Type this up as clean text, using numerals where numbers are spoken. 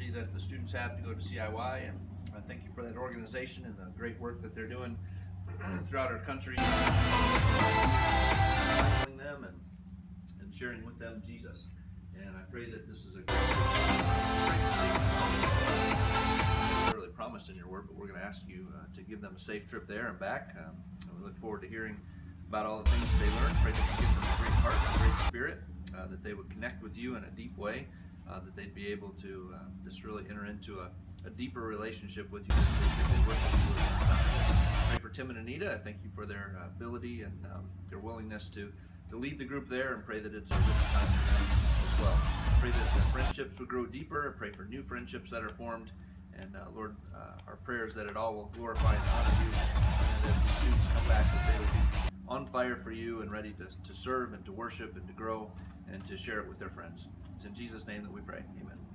opportunity that the students have to go to CIY, and I thank you for that organization and the great work that they're doing throughout our country, following them and sharing with them Jesus. And I pray that this is a great really promised in your word, but we're going to ask you to give them a safe trip there and back. And we look forward to hearing about all the things that they learned. Pray that you give them a great heart and a great spirit, that they would connect with you in a deep way, that they'd be able to just really enter into a deeper relationship with you this week as they work with you. Pray for Tim and Anita. I thank you for their ability and their willingness to lead the group there, and pray that it's a rich time for them as well. Pray that the friendships would grow deeper. Pray for new friendships that are formed. And Lord, our prayers that it all will glorify and honor you, and as the students come back, that they will be on fire for you and ready to serve and to worship and to grow and to share it with their friends. It's in Jesus' name that we pray. Amen.